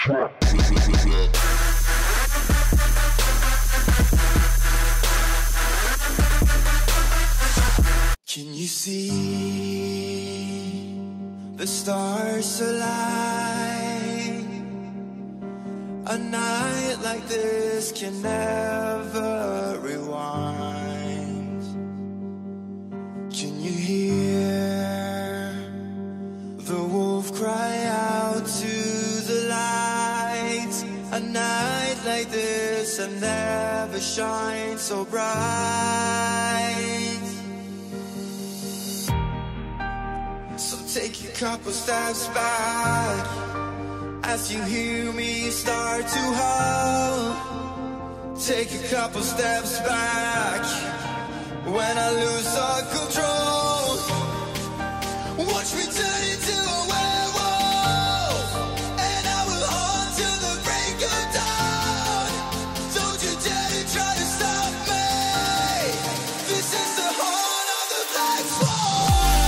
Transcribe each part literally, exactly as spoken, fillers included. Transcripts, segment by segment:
Can you see the stars align? A night like this can never rewind. Can you hear the wolf cry out to the light? A night like this I've never shined so bright. So take a couple steps back as you hear me start to howl. Take a couple steps back when I lose all control. Watch me turn into a werewolf, and I will haunt till the break of dawn. Don't you dare to try to stop me. This is the horn of the black swan.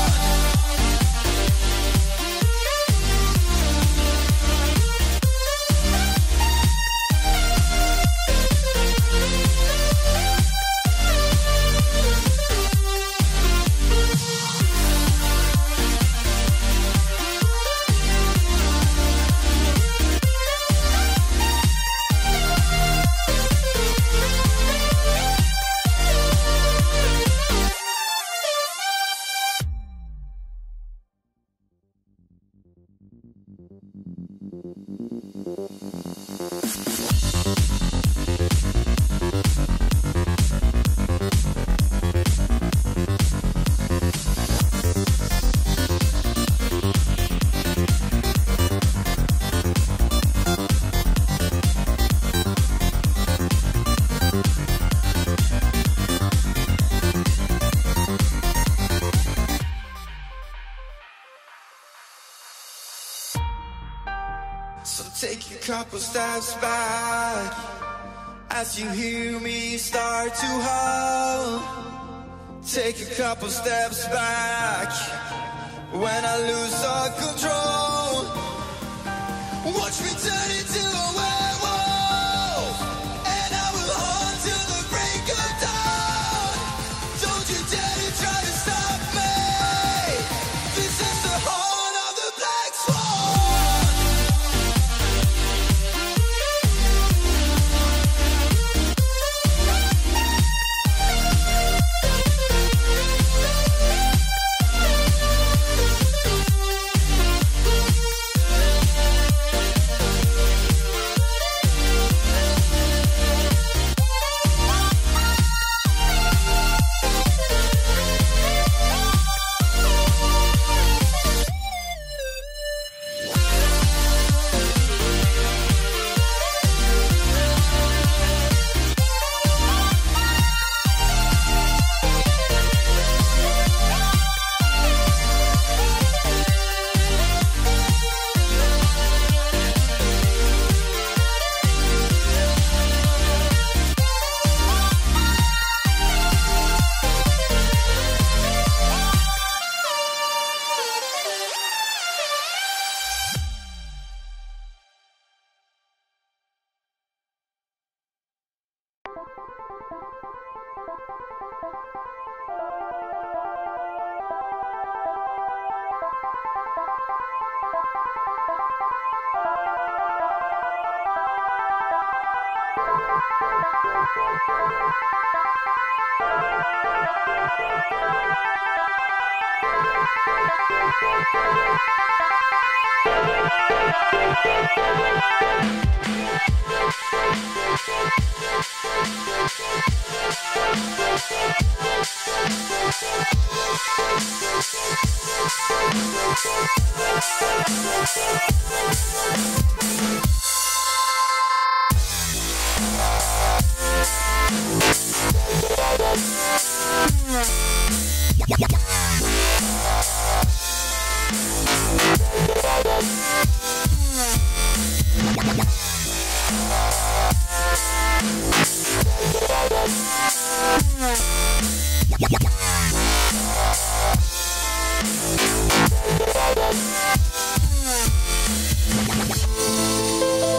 So take a couple steps back as you hear me start to howl. Take a couple steps back when I lose all control. Watch me turn into a werewolf, and I will haunt till the break of dawn. Don't you dare to try to stop me. This is the horn of the black swan. Yeah.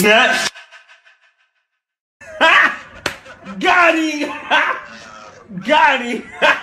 Got him! Got him!